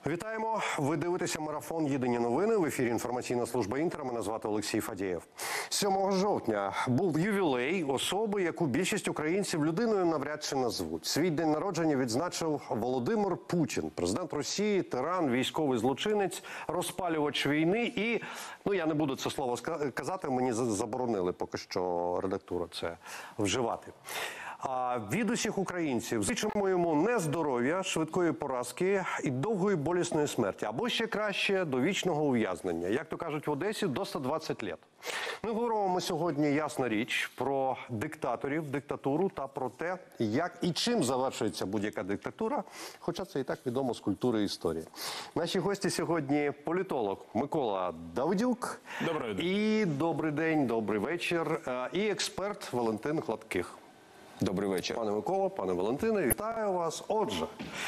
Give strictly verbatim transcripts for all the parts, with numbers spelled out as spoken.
Вітаємо! Ви дивитеся марафон «Єдині новини». В ефірі інформаційна служба «Інтер». Мене звати Олексій Фадєєв. сьомого жовтня був ювілей особи, яку більшість українців людиною навряд чи назвуть. Свій день народження відзначив Володимир Путін, президент Росії, тиран, військовий злочинець, розпалювач війни. І, ну, я не буду це слово казати, мені заборонили поки що редактура це вживати. А від усіх українців зичимо йому не здоров'я, швидкої поразки і довгої болісної смерті, або ще краще довічного ув'язнення. Як то кажуть в Одесі, до ста двадцяти років. Ми говоримо сьогодні, ясна річ, про диктаторів, диктатуру та про те, як і чим завершується будь-яка диктатура, хоча це і так відомо з культури і історії. Наші гості сьогодні політолог Микола Давидюк. Добрий день. І добрий день, добрий вечір. І експерт Валентин Гладких. Добрий вечір. Пане Микола, пане Валентине, вітаю вас. Отже,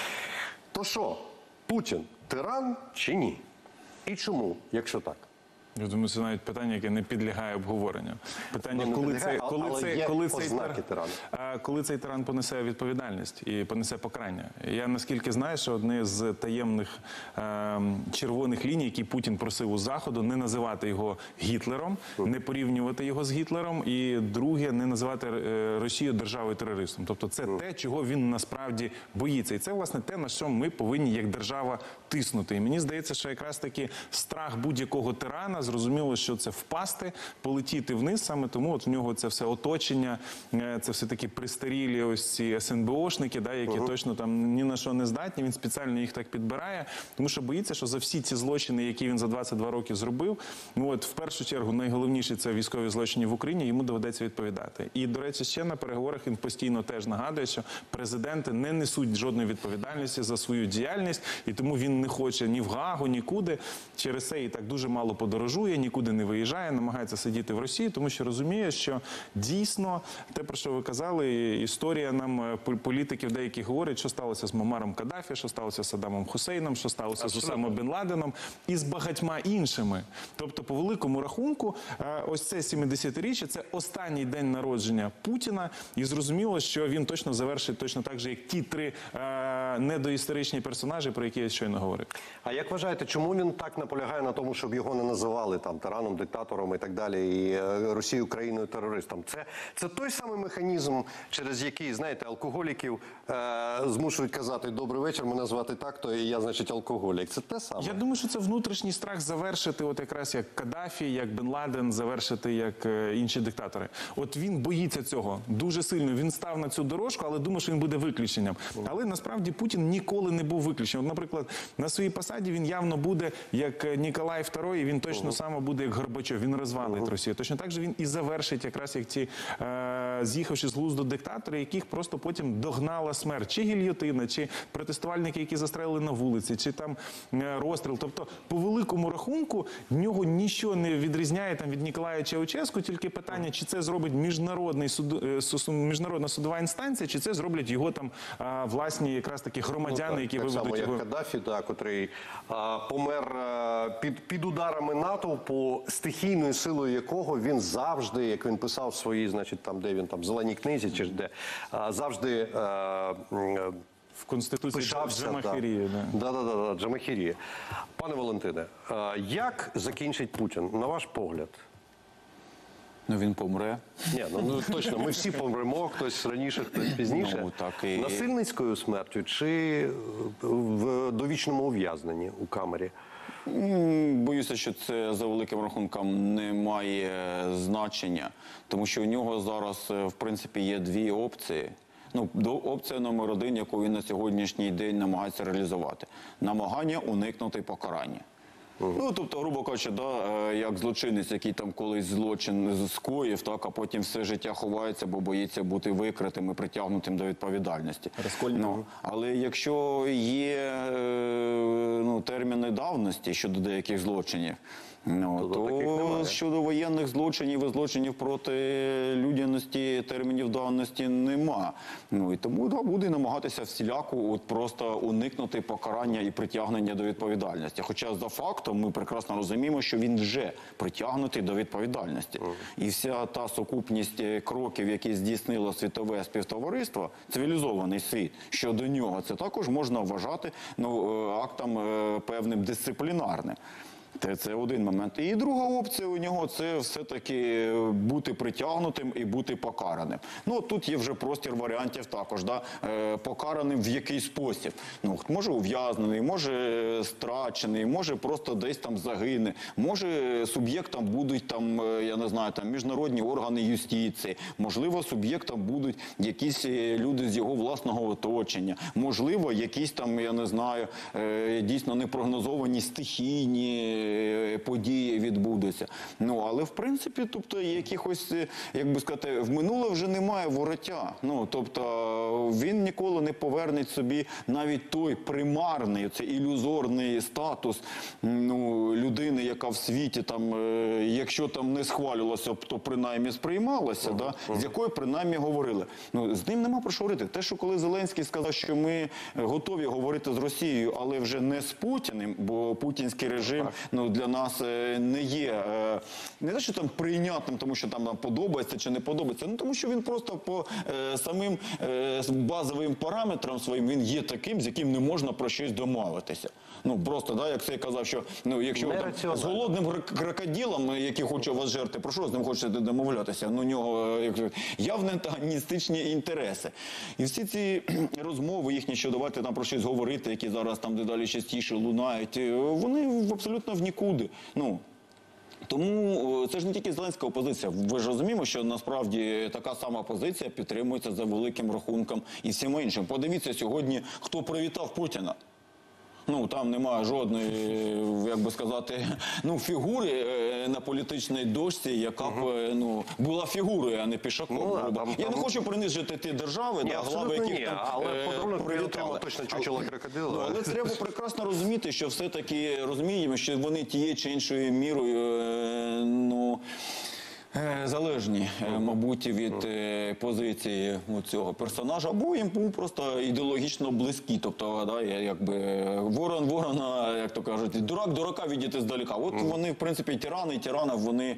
то що, Путін тиран чи ні? І чому, якщо так? Я думаю, це навіть питання, яке не підлягає обговоренню. Питання, Ну, коли, підлягає, це, коли, але це, є коли, цей ознаки тиран, тирана. коли цей тиран понесе відповідальність і понесе покарання. Я наскільки знаю, що одне з таємних е, червоних ліній, які Путін просив у Заходу, не називати його Гітлером, не порівнювати його з Гітлером, і друге, не називати е, Росію державою-терористом. Тобто це те, чого він насправді боїться. І це, власне, те, на що ми повинні як держава тиснути. І мені здається, що якраз таки страх будь-якого тирана, зрозуміло, що це впасти, полетіти вниз, саме тому от в нього це все оточення, це все такі пристарілі ось ці ес ен бе ошники, да, які uh-huh. точно там ні на що не здатні, він спеціально їх так підбирає, тому що боїться, що за всі ці злочини, які він за двадцять два роки зробив, ну от в першу чергу найголовніше це військові злочини в Україні, йому доведеться відповідати. І, до речі, ще на переговорах він постійно теж нагадує, що президенти не несуть жодної відповідальності за свою діяльність, і тому він не хоче ні в Гаагу, нікуди, через це і так дуже мало подорожує, нікуди не виїжджає, намагається сидіти в Росії, тому що розуміє, що дійсно, те, про що ви казали, історія нам, політиків деяких говорить, що сталося з Муаммаром Каддафі, що сталося з Саддамом Хусейном, що сталося Абсолютно. з Усамою Бен Ладеном і з багатьма іншими. Тобто, по великому рахунку, ось це сімдесятиріччя, це останній день народження Путіна, і зрозуміло, що він точно завершить точно так же, як ті три е, недоісторичні персонажі, про які я щойно говорив. А як вважаєте, чому він так наполягає на тому, щоб його не називали там тираном, диктатором і так далі, і е, Росію країною-терористом? Це, це той самий механізм, через який, знаєте, алкоголіків е, змушують казати «добрий вечір, мене звати так-то, і я, значить, алкоголік». Це те саме? Я думаю, що це внутрішній страх завершити, от якраз як Каддафі, як Бен Ладен, завершити як е, інші диктатори. От він боїться цього дуже сильно. Він став на цю дорожку, але думає, що він буде виключенням. Але насправді Путін ніколи не був виключенням. От, наприклад, на своїй посаді він явно буде як Ніколай второй, і він точно uh-huh. само буде як Горбачов. Він розвалить uh-huh. Росію. Точно так же він і завершить якраз як ці е, з'їхавши з глузду диктатори, яких просто потім догнала смерть. Чи гільйотина, чи протестувальники, які застрелили на вулиці, чи там е, розстріл. Тобто, по великому рахунку, в нього нічого не відрізняє там від Ніколая Чаушеску, тільки питання, чи це зробить міжнародний суд, е, міжнародна судова інстанція, чи це зроблять його там е, власні якраз такі громадяни, ну, так, які так виведуть само, його. Як Каддафі, да, котрий а, помер а, під, під ударами натовпу, стихійною силою якого він завжди, як він писав в своїй, значить, там, де він, там, зеленій книзі, чи де, а, завжди а, в Конституції пишався, Джамахірії. Да. Да, да, да, да, Джамахірії. Пане Валентине, а, як закінчить Путін, на ваш погляд? Ну, він помре. Ні, ну, ну точно, ми всі помремо, хтось раніше, хтось пізніше. Ну, так і... Насильницькою смертю чи в довічному ув'язненні у камері? Боюся, що це за великим рахунком не має значення, тому що у нього зараз, в принципі, є дві опції. Ну, опція номер один, яку він на сьогоднішній день намагається реалізувати. Намагання уникнути покарання. Uh-huh. Ну, тобто, грубо кажучи, да, як злочинець, який там колись злочин скоїв, так, а потім все життя ховається, бо боїться бути викритим і притягнутим до відповідальності. Ну, але якщо є ну, терміни давності щодо деяких злочинів, ну, то щодо воєнних злочинів і злочинів проти людяності термінів давності нема. Ну, і тому да, буде намагатися всіляко от просто уникнути покарання і притягнення до відповідальності. Хоча за фактом ми прекрасно розуміємо, що він вже притягнутий до відповідальності. Mm. І вся та сукупність кроків, які здійснило світове співтовариство, цивілізований світ щодо нього, це також можна вважати ну, актом е, певним дисциплінарним. Це, це один момент. І друга опція у нього – це все-таки бути притягнутим і бути покараним. Ну, тут є вже простір варіантів також, да? е, покараним в який спосіб. Ну, може ув'язнений, може страчений, може просто десь там загине, може суб'єктом будуть там, я не знаю, там міжнародні органи юстиції, можливо, суб'єктом будуть якісь люди з його власного оточення, можливо, якісь там, я не знаю, е, дійсно непрогнозовані стихійні події відбудуться. Ну, але в принципі, тобто, якихось, як би сказати, в минуле вже немає вороття. Ну, тобто, він ніколи не поверне собі навіть той примарний, цей ілюзорний статус, ну, людини, яка в світі там, е, якщо там не схвалювалося, то принаймні сприймалася, uh-huh, да, uh-huh. з якою принаймні говорили. Ну, з ним нема про що говорити. Те, що коли Зеленський сказав, що ми готові говорити з Росією, але вже не з Путіним, бо путінський режим, uh-huh. ну, для нас не є, не те, що там прийнятним, тому що там нам подобається чи не подобається, ну тому що він просто по е, самим е, базовим параметрам своїм, він є таким, з яким не можна про щось домовитися. Ну просто, да, як це я казав, що ну, якщо там, з голодним крокодилом, який хоче вас жерти, про що з ним хочете домовлятися? Ну, у нього явні антагоністичні інтереси. І всі ці розмови їхні, що давайте там про щось говорити, які зараз там дедалі частіше лунають, вони абсолютно в нікуди. Ну, тому це ж не тільки зеленська опозиція. Ви ж розуміємо, що насправді така сама позиція підтримується за великим рахунком і всім іншим. Подивіться сьогодні, хто привітав Путіна. Ну, там немає жодної, як би сказати, ну, фігури на політичній дошці, яка б, uh-huh. ну, була фігурою, а не пішаком. Ну, да, там, Я там... не хочу принижити ті держави, ні, да, глави яких ні, там але подарунок привітали. Точно чучело крокодила. Ну, але треба прекрасно розуміти, що все-таки розуміємо, що вони тією чи іншою мірою, ну, залежні, мабуть, від позиції цього персонажа, або їм просто ідеологічно близькі. Тобто, да, якби ворон ворона, як то кажуть, дурак дурака видіти здалека. От mm. вони, в принципі, тирани і тиранів, вони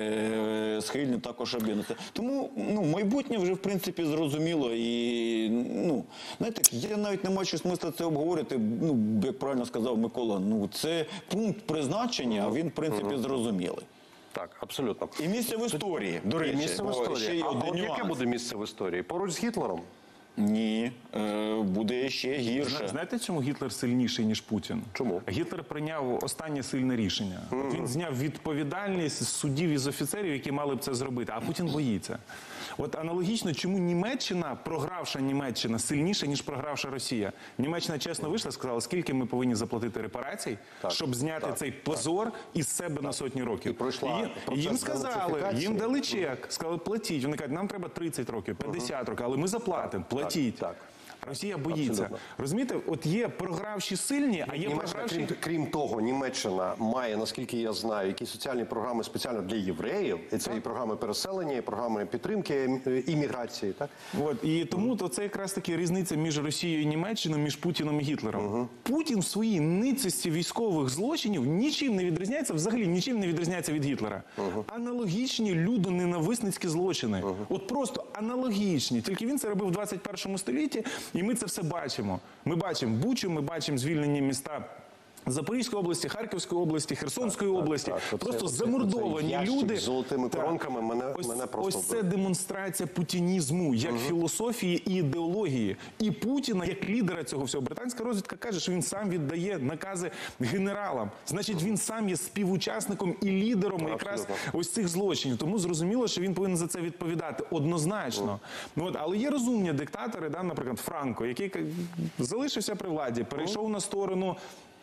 е, схильні також об'єднати. Тому, ну, майбутнє вже, в принципі, зрозуміло. І, ну, знаєте, я навіть не маю смисла це обговорити. Ну, як правильно сказав Микола, ну, це пункт призначення, а він, в принципі, зрозумілий. Так, абсолютно. І місце в історії, до речі. І місце в історії. Ще є а один от нюанс. яке буде місце в історії? Поруч з Гітлером? Ні, е, буде ще гірше. Знаєте, чому Гітлер сильніший, ніж Путін? Чому? Гітлер прийняв останнє сильне рішення. Mm. Він зняв відповідальність з суддів і з офіцерів, які мали б це зробити, а Путін боїться. От аналогічно, чому Німеччина, програвша Німеччина, сильніша, ніж програвша Росія? Німеччина чесно вийшла, сказала, скільки ми повинні заплатити репарацій, так, щоб зняти так, цей позор так. із себе так. на сотні років. І пройшла і, їм сказали, їм дали чек, сказали, платіть. Вони кажуть, нам треба тридцять років, п'ятдесят uh-huh. років, але ми заплатимо, платіть. Так, так. Росія боїться. Абсолютно. Розумієте, от є програвші сильні, а є програвші... Крім, крім того, Німеччина має, наскільки я знаю, якісь соціальні програми спеціально для євреїв. І це так. і програми переселення, і програми підтримки імміграції. Так? От, і тому то це якраз таки різниця між Росією і Німеччиною, між Путіном і Гітлером. Угу. Путін в своїй ницості військових злочинів нічим не відрізняється, взагалі нічим не відрізняється від Гітлера. Угу. Аналогічні людоненависницькі злочини. Угу. От просто аналогічні. Тільки він це робив в двадцять першому столітті. І ми це все бачимо. Ми бачимо Бучу, ми бачимо звільнені міста Запорізької області, Харківської області, Херсонської так, області. Так, так. Просто оце, замордовані оце люди. З золотими коронками мене, ось, мене просто... Ось це демонстрація путінізму, як угу. філософії і ідеології. І Путіна, як лідера цього всього. Британська розвідка каже, що він сам віддає накази генералам. Значить, він сам є співучасником і лідером так, якраз абсолютно. Ось цих злочинів. Тому зрозуміло, що він повинен за це відповідати. Однозначно. Угу. Ну, от, але є розумні диктатори, да, наприклад, Франко, який залишився при владі, перейшов угу. на сторону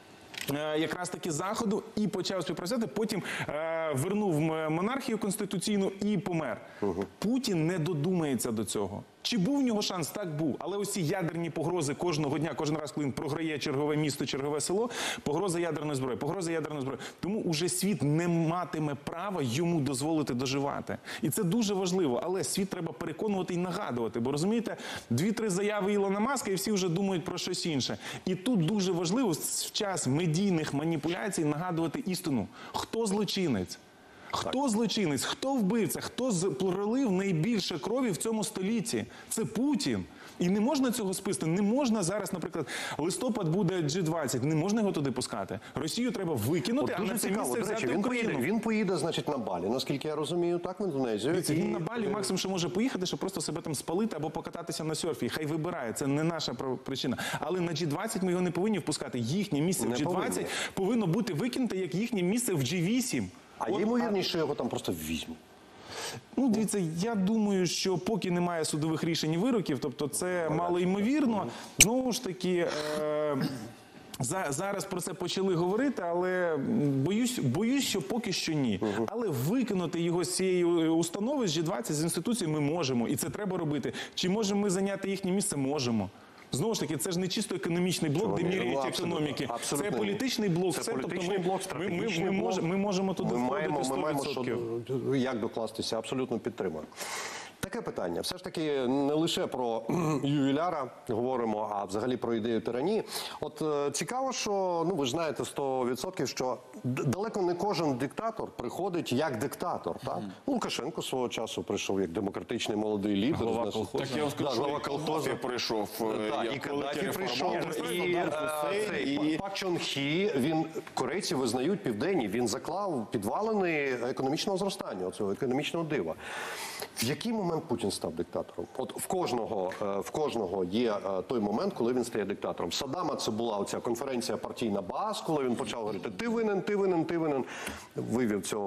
якраз таки Заходу і почав співпрацювати, потім е, вернув монархію конституційну і помер. Угу. Путін не додумається до цього. Чи був в нього шанс? Так, був. Але ось ці ядерні погрози кожного дня, кожен раз, коли він програє чергове місто, чергове село, погроза ядерної зброї, погроза ядерної зброї. Тому уже світ не матиме права йому дозволити доживати. І це дуже важливо. Але світ треба переконувати і нагадувати. Бо, розумієте, дві-три заяви Ілона Маска і всі вже думають про щось інше. І тут дуже важливо в час медійних маніпуляцій нагадувати істину. Хто злочинець? Хто злочинець, хто вбивця, хто пролив найбільше крові в цьому столітті? Це Путін. І не можна цього списати, не можна зараз, наприклад, листопад буде джі двадцять, не можна його туди пускати. Росію треба викинути, а Дуже на це цікаво, місце до речі, взяти він поїде, Україну. він поїде, значить, на Балі, наскільки я розумію, так, в Індонезію. Дивіться, І- він на Балі максимум, що може поїхати, щоб просто себе там спалити або покататися на серфі. Хай вибирає, це не наша про- причина. Але на джі двадцять ми його не повинні впускати. Їхнє місце Не в джі двадцять повинні. повинно бути викинуте, як їхнє місце в джі вісім. А От, є ймовірність, що його там просто візьмуть. Ну, дивіться, я думаю, що поки немає судових рішень і вироків, тобто це мало ймовірно. Знову ж таки, е, за, зараз про це почали говорити, але боюсь, боюсь, що поки що ні. Але викинути його з цієї установи, з джі двадцять, з інституції ми можемо. І це треба робити. Чи можемо ми зайняти їхнє місце? Можемо. Знову ж таки, це ж не чисто економічний блок, де Вони- міряють ну, абсолютно, економіки. абсолютно Це ні. політичний блок. Це Це, політичний тобто ми, блок, ми, ми, стратегічний ми, блок. мож- ми можемо туди Ми маємо, входити ми маємо сто відсотків. що, як докластися, абсолютно підтримую. Таке питання. Все ж таки не лише про ювіляра говоримо, а взагалі про ідею тиранії. От е, цікаво, що, ну ви ж знаєте сто відсотків, що д- далеко не кожен диктатор приходить як диктатор. Так? Лукашенко свого часу прийшов як демократичний молодий лідер. Голова значить, колхозу. Так я вам скажу, Да, що голова і Каддафі колхозу. прийшов, Так, як і Каддафі великий прийшов, реформатор, і Саддам е, Хусейн, цей і- Пак Чон Хі, він, корейці визнають південні, він заклав підвалини економічного зростання, цього економічного дива. В який момент Путін став диктатором? От в кожного, е, в кожного є е, той момент, коли він стає диктатором. Саддама це була оця конференція партійна БААС, коли він почав говорити «ти винен, ти винен, ти винен», вивів цього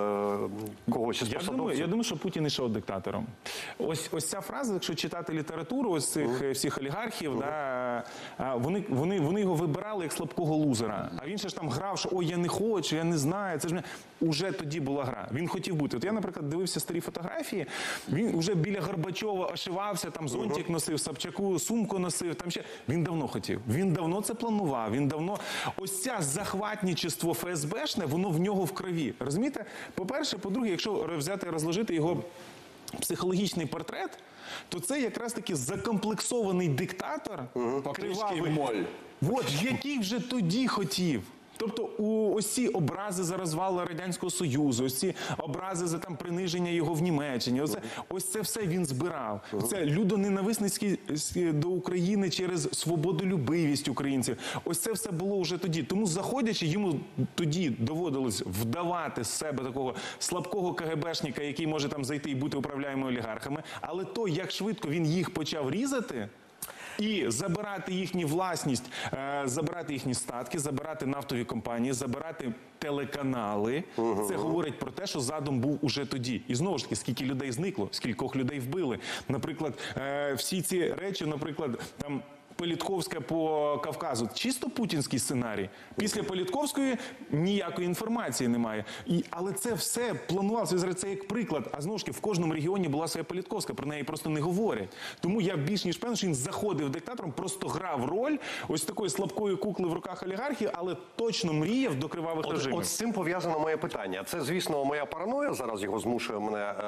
е, когось із Я думаю, посадовців. я думаю, що Путін ішов диктатором. Ось, ось ця фраза, якщо читати літературу ось цих е, всіх олігархів, да, а, вони, вони, вони його вибирали як слабкого лузера. А він ще ж там грав, що ой, я не хочу, я не знаю. Це ж не... Уже тоді була гра. Він хотів бути. От я, наприклад, дивився старі фотографії, він вже біля Горбачова ошивався, там зонтик носив, Собчаку сумку носив, там ще. Він давно хотів. Він давно це планував. Він давно... Ось ця захватничество ФСБшне, воно в нього в крові. Розумієте? По-перше, по-друге, якщо взяти, розложити його психологічний портрет, то це якраз таки закомплексований диктатор, Фактично моль. от, який вже тоді хотів. Тобто у ось ці образи за розвал Радянського Союзу, ось ці образи за там приниження його в Німеччині, оце, ось це все він збирав. Це людоненависницькі до України через свободолюбивість українців. Ось це все було вже тоді. Тому заходячи, йому тоді доводилось вдавати з себе такого слабкого КГБшника, який може там зайти і бути управляємим олігархами. Але то, як швидко він їх почав різати, і забирати їхню власність, е, забирати їхні статки, забирати нафтові компанії, забирати телеканали. Це говорить про те, що задум був уже тоді. І знову ж таки, скільки людей зникло, скількох людей вбили. Наприклад, е, всі ці речі, наприклад, там Політковська по Кавказу. Чисто путінський сценарій. Після Політковської ніякої інформації немає. І, але це все планувалося, це як приклад. А знову ж таки, в кожному регіоні була своя Політковська, про неї просто не говорять. Тому я більш ніж певний, що він заходив диктатором, просто грав роль ось такої слабкої кукли в руках олігархів, але точно мріяв до кривавих От, режимів. от з цим пов'язано моє питання. Це, звісно, моя параноя зараз його змушує мене е,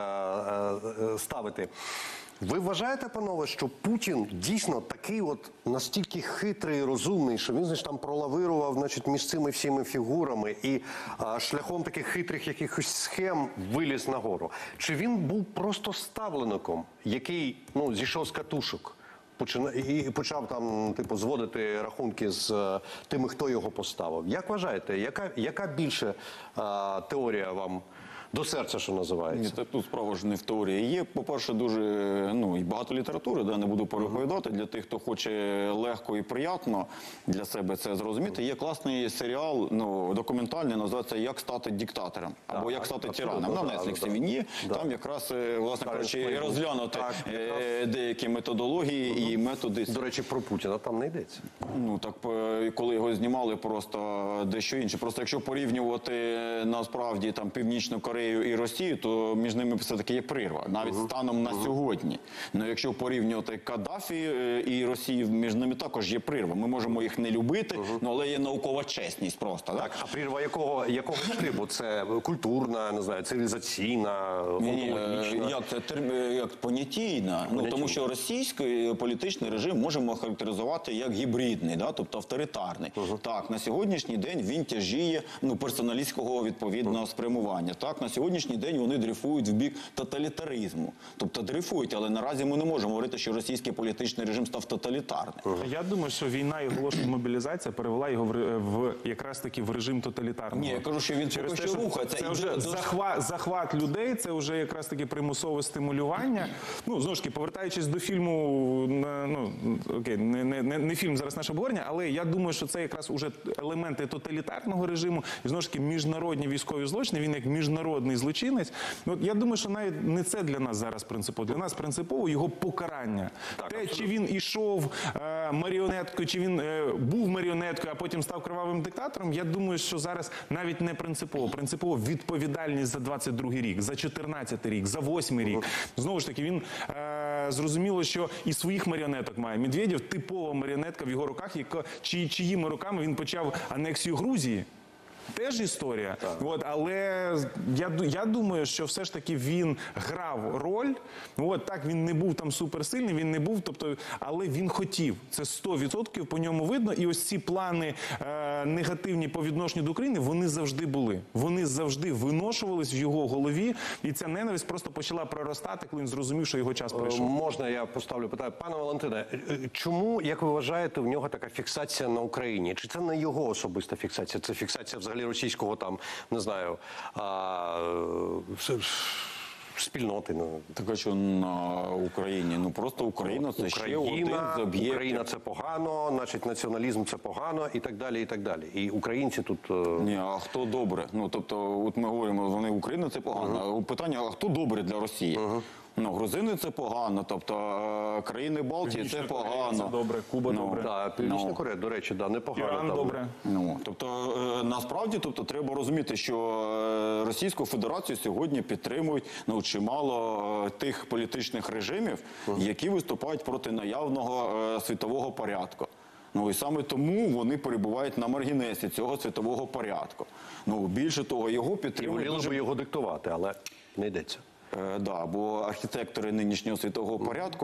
е, е, ставити. Ви вважаєте, панове, що Путін дійсно такий от настільки хитрий і розумний, що він, значить, там пролавирував, значить, між цими всіми фігурами і а, шляхом таких хитрих якихось схем виліз нагору? Чи він був просто ставлеником, який, ну, зійшов з катушок? Почина- І почав там, типу, зводити рахунки з е, тими, хто його поставив. Як вважаєте, яка, яка більше е, теорія вам до серця, що називається? Ні, та тут справа ж не в теорії. Є, по-перше, дуже ну і багато літератури, да, не буду переповідати. Для тих, хто хоче легко і приємно для себе це зрозуміти. Є класний серіал, ну документальний, називається «Як стати диктатором» або Так, «Як стати абсолютно, тираном». На да, Нетфліксі да, він є. да. Там якраз, е, власне Так, кажучи, Пlaybook. розглянути Так, е, деякі методології і методи. До речі, про Путіна там не йдеться. Ну так е, коли його знімали, просто дещо інше. Просто якщо порівнювати е, насправді там Північну Корею і Росію, то між ними все таки є прірва, навіть станом на сьогодні. Ну якщо порівнювати Каддафі е, і Росію, між ними також є прірва. Ми можемо їх не любити, ну але є наукова чесність просто. Так, а прірва якого, якого типу? Це культурна, не знаю, цивілізаційна, Ні, ні, е, онтологічна? як це терм- е, як понятійна? Ну тому що російський політичний режим можемо характеризувати як гібридний, да, тобто авторитарний. Так, на сьогоднішній день він тяжіє ну персоналістського відповідного спрямування. Так, на на сьогоднішній день вони дрейфують в бік тоталітаризму. Тобто дрейфують, але наразі ми не можемо говорити, що російський політичний режим став тоталітарним. Я думаю, що війна і оголошена мобілізація перевела його в, ре- в якраз таки в режим тоталітарного. Ні, я кажу, що він Через поки те, що що рухається. Це і вже до- захват, захват людей, це вже якраз таки примусове стимулювання. Ну, знову ж таки, повертаючись до фільму, на- ну, окей, не, не, не, не фільм зараз наше обговорення, але я думаю, що це якраз уже елементи тоталітарного режиму, і знову ж таки, міжнародні військові злочини, він як міжнародний злочинець. Ну, от я думаю, що навіть не це для нас зараз принципово. Для нас принципово його покарання. Те, чи він ішов е, маріонеткою, чи він е, був маріонеткою, а потім став кривавим диктатором, я думаю, що зараз навіть не принципово. Принципово відповідальність за двадцять другий рік, за чотирнадцятий рік, за восьмий рік. Знову ж таки, він е, зрозуміло, що і своїх маріонеток має. Медведєв – типова маріонетка в його руках, яка, чи, чиїми руками він почав анексію Грузії. Теж історія. От, але я, ду- я думаю, що все ж таки він грав роль. От, так, він не був там суперсильний, він не був, тобто, але він хотів. Це сто відсотків по ньому видно. І ось ці плани е, негативні по відношенню до України, вони завжди були. Вони завжди виношувались в його голові. І ця ненависть просто почала проростати, коли він зрозумів, що його час прийшов. Можна я поставлю питання? Пане Валентине, е, чому, як ви вважаєте, в нього така фіксація на Україні? Чи це не його особиста фіксація? Це фіксація взагалі російського там, не знаю, а, е, спільноти? Ну. Так а що на Україні? Ну просто Україна це ще один Україна, з об'єктів. Україна це погано, значить націоналізм це погано і так далі, і так далі. І українці тут... е, Ні, а хто добре? Ну тобто, от ми говоримо, вони Україна це погано. Uh-huh. Питання, а хто добре для Росії? Uh-huh. Ну, грузини це погано, тобто е, країни Балтії це Північна Корея погано. це добре, Куба Ну, добре. Да, Північна Ну. Корея, до речі, да, непогано. Іран там. добре. Ну, тобто, е, насправді, тобто, треба розуміти, що е, Російську Федерацію сьогодні підтримують ну, чимало е, тих політичних режимів, які виступають проти наявного е, світового порядку. Ну і саме тому вони перебувають на маргінесі цього світового порядку. Ну, більше того, його І підтримують воліли дуже... би його диктувати, але не йдеться. Е, да, бо архітектори нинішнього світового порядку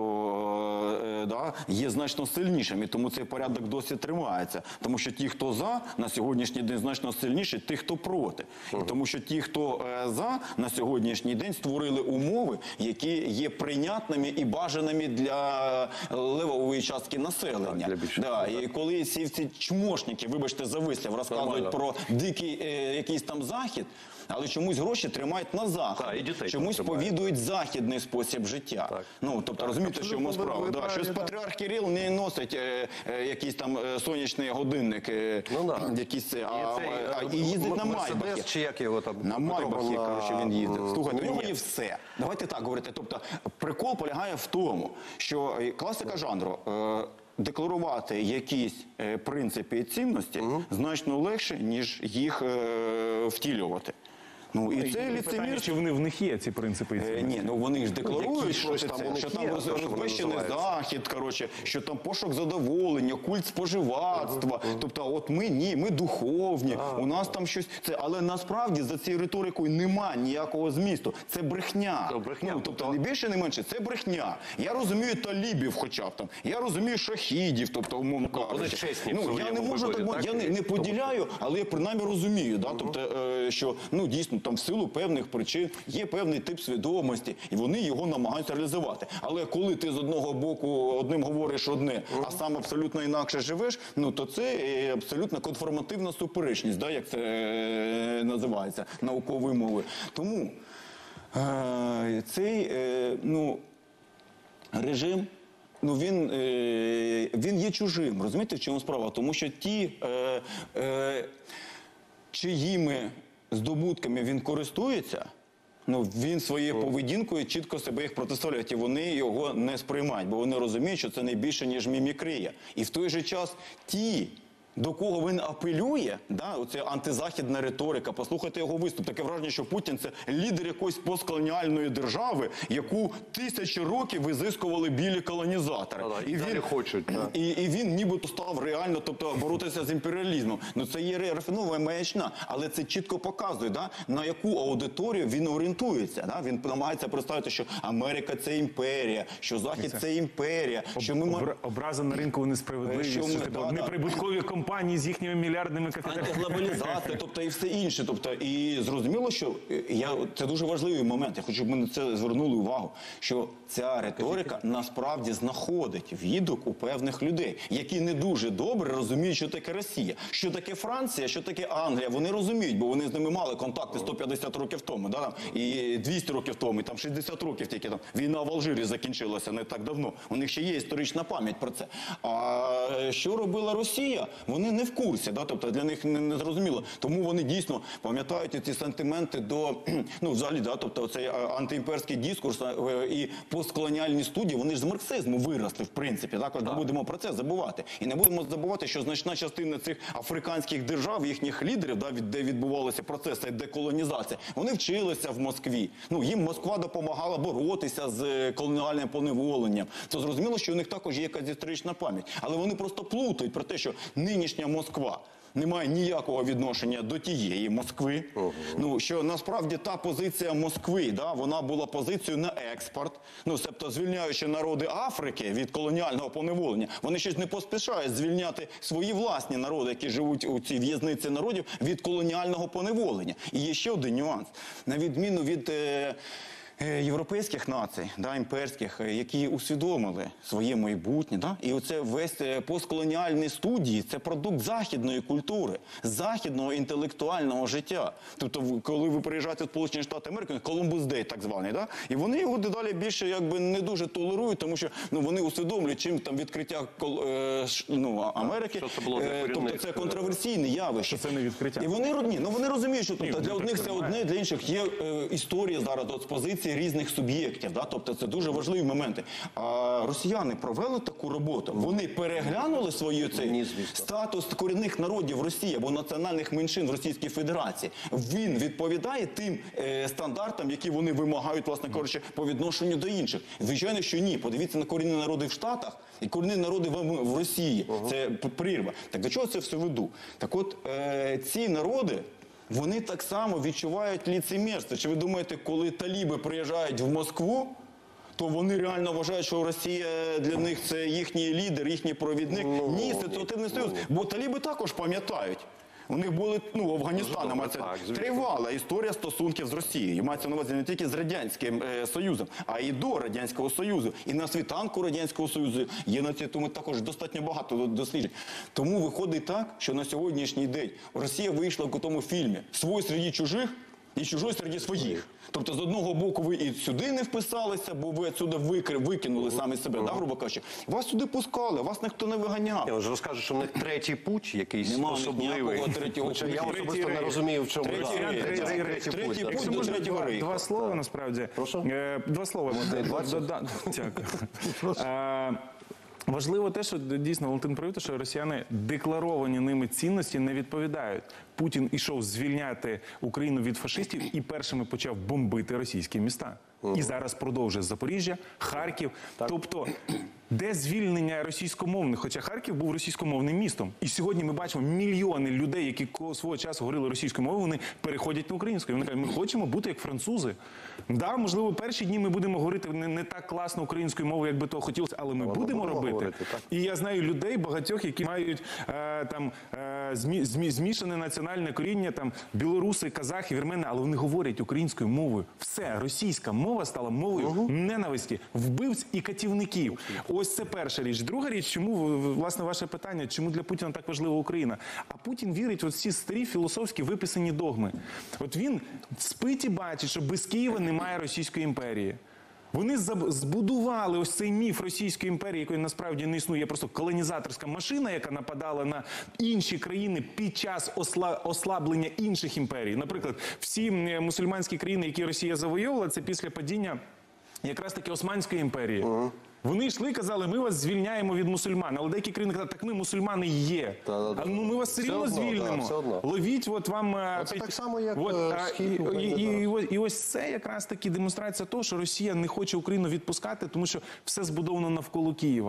е, да, є значно сильнішими, тому цей порядок досі тримається. Тому що ті, хто за, на сьогоднішній день значно сильніші, ті, хто проти. І тому що ті, хто е, за, на сьогоднішній день створили умови, які є прийнятними і бажаними для левової частки населення. Так, для більшості, да, так. і коли всі ці чмошники, вибачте за вислів, розказують Нормально. про дикий е, якийсь там захід, але чомусь гроші тримають на заході. Так, і дітей чомусь там тримають. повідують західний спосіб життя. Так. Ну, тобто, Так, розумієте, що абсолютно ми справа. ви Да, праві, щось так. патріарх Кирил не носить е, е, якийсь там е, сонячний годинник, е, Ну, да. якісь, а, І цей, а, е, і їздить на Мерседес, Майбахі. чи як його там? На Майбахі, на- коротше, він їздить. Слухайте, у нього Ні. є все. Давайте так говорити. Тобто, прикол полягає в тому, що е, класика жанру е, декларувати якісь е, принципи і цінності значно легше, ніж їх е, втілювати. Ну, і це Питання, ліцемірство. чи вони в них є, ці принципи? і Е, цінності? ні, ну вони ж декларують, Якісь що, щось це, там у них що є, там а роз, то, що вони розбещений називаються. захід, коротше, що там пошук задоволення, культ споживацтва. Тобто, от ми ні, ми духовні, у нас там щось. Це, але насправді за цією риторикою нема ніякого змісту. Це брехня. Це брехня. Ну, тобто, не більше, не менше, це брехня. Я розумію талібів, хоча б там. Я розумію шахідів, тобто, умовно вони кажучи. чесні в Ну, я своєму не можу виборі, так, так? я не, не поділяю, але я принаймні розумію, да? Тобто, е, що ну дійсно там в силу певних причин є певний тип свідомості, і вони його намагаються реалізувати. Але коли ти з одного боку одним говориш одне, а сам абсолютно інакше живеш, ну то це е, абсолютно конформативна суперечність, да? Як це е, називається науковою мовою. Тому е, цей е, ну, режим. Ну, він, е, він є чужим, розумієте, в чому справа? Тому що ті, е, е, чиїми здобутками він користується, ну, він своєю поведінкою чітко себе їх протиставляє, і вони його не сприймають, бо вони розуміють, що це не більше, ніж мімікрія. І в той же час ті, до кого він апелює, да, оце антизахідна риторика, послухайте його виступ. Таке враження, що Путін – це лідер якоїсь постколоніальної держави, яку тисячі років визискували білі колонізатори. Да-да, і далі хочуть, да. І, і він нібито став реально, тобто, боротися з імперіалізмом. Ну це є рафінова маячня, але це чітко показує, да, на яку аудиторію він орієнтується. Да? Він намагається представити, що Америка – це імперія, що Захід – це імперія, що ми... ма- Обра- Образи на ринку несправедливі, Що що, ми- типу, да, да. неприбуткові компанії. компанії з їхніми мільярдними капіталами. Антиглобалізація, тобто і все інше. Тобто, і зрозуміло, що я, це дуже важливий момент, я хочу, щоб ми на це звернули увагу, що ця риторика насправді знаходить відгук у певних людей, які не дуже добре розуміють, що таке Росія, що таке Франція, що таке Англія. Вони розуміють, бо вони з ними мали контакти сто п'ятдесят років тому, да, там, і двісті років тому, і там шістдесят років тільки там війна в Алжирі закінчилася не так давно. У них ще є історична пам'ять про це. А що робила Росія? Вони не в курсі, да, тобто для них не, не зрозуміло. Тому вони дійсно пам'ятають ці сантименти до, ну, взагалі, да, тобто цей антиімперський дискурс і постколоніальні студії, вони ж з марксизму виросли, в принципі. Так, не будемо про це забувати. І не будемо забувати, що значна частина цих африканських держав, їхніх лідерів, да, де відбувалися процеси деколонізації, вони вчилися в Москві. Ну, їм Москва допомагала боротися з колоніальним поневоленням. Це зрозуміло, що у них також є якась історична пам'ять. Але вони просто плутають про те, що нинішня Москва не має ніякого відношення до тієї Москви. Ого. Ну, що насправді та позиція Москви, да, вона була позицією на експорт, ну, тобто звільняючи народи Африки від колоніального поневолення, вони щось не поспішають звільняти свої власні народи, які живуть у цій в'язниці народів, від колоніального поневолення. І є ще один нюанс. На відміну від Е європейських націй, да, імперських, які усвідомили своє майбутнє. Да? І оце весь постколоніальний студії – це продукт західної культури, західного інтелектуального життя. Тобто, коли ви приїжджаєте в Сполучені Штати Америки, Колумбус Дей так званий, да? І вони його дедалі більше якби не дуже толерують, тому що, ну, вони усвідомлюють, чим там відкриття е, ну, Америки, що це було для е, тобто це контроверсійне явище. Що це не відкриття. І вони, ні, ну, вони розуміють, що тобто, Ні, для одних це одне, для інших є е, історія зараз от, з позиції різних суб'єктів, да? Тобто це дуже важливі моменти. А росіяни провели таку роботу, вони переглянули свою цей Ні, статус корінних народів Росії або національних меншин в Російській Федерації. Він відповідає тим е, стандартам, які вони вимагають, власне кажучи, по відношенню до інших. Звичайно, що ні. Подивіться на корінні народи в Штатах і корінні народи в, в Росії. Ага. Це прірва. Так до чого це все веду? Так от, е, ці народи, вони так само відчувають ліцемірство. Чи ви думаєте, коли таліби приїжджають в Москву, то вони реально вважають, що Росія для них це їхній лідер, їхній провідник? Ну, ні, ситуативний союз. Бо таліби також пам'ятають. У них були, ну, Афганістаном, це тривала історія стосунків з Росією. Мається на увазі не тільки з Радянським е, Союзом, а і до Радянського Союзу. І на світанку Радянського Союзу є на цьому також достатньо багато досліджень. Тому виходить так, що на сьогоднішній день Росія вийшла в тому фільмі «Свой серед чужих» і «Чужой серед своїх». Тобто, з одного боку, ви і сюди не вписалися, бо ви отсюди викинули самі себе, да, грубо кажучи. Вас сюди пускали, вас ніхто не виганяв. Я вже розкажу, що в них третій путь якийсь Нема особливий. третього Хоча я путю. особисто не розумію, в чому Третій різниця. рейх, Третій так. рейх. Третій Путь, путь так. до третього рейху. Два слова, насправді. Прошу? Е, Два слова. Дода- Дякую. Е, Важливо те, що дійсно Валентин правив, що росіяни декларовані ними цінності не відповідають. Путін ішов звільняти Україну від фашистів і першими почав бомбити російські міста. І зараз продовжує Запоріжжя, Харків. Тобто, де звільнення російськомовних? Хоча Харків був російськомовним містом. І сьогодні ми бачимо мільйони людей, які свого часу говорили російською мовою, вони переходять на українську. І вони кажуть, ми хочемо бути як французи. Да, можливо, перші дні ми будемо говорити не, не так класно українською мовою, як би того хотілося, але ми але будемо, будемо робити. говорити, так. І я знаю людей багатьох, які мають е, там е, змі, змі, змішане національне коріння, там білоруси, казахи, вірмени, але вони говорять українською мовою. Все, російська мова стала мовою угу. ненависті, вбивць і катівників. Ось це перша річ. Друга річ, чому, власне, ваше питання, чому для Путіна так важлива Україна? А Путін вірить в ці старі філософські виписані догми. От він спить і бачить, що без Києва немає Російської імперії. Вони збудували ось цей міф Російської імперії, якої насправді не існує. Є просто колонізаторська машина, яка нападала на інші країни під час осла... ослаблення інших імперій. Наприклад, всі мусульманські країни, які Росія завойовувала, це після падіння якраз таки Османської імперії. Угу. Вони йшли і казали, ми вас звільняємо від мусульман. Але деякі країни казали, так ми мусульмани є. Да, да, да. А ну ми вас все рівно одно, звільнимо. да, все одно. Ловіть от вам... А це так само, як от, а, схід і, України і, і, зараз. і, і ось це якраз таки демонстрація того, що Росія не хоче Україну відпускати, тому що все збудовано навколо Києва.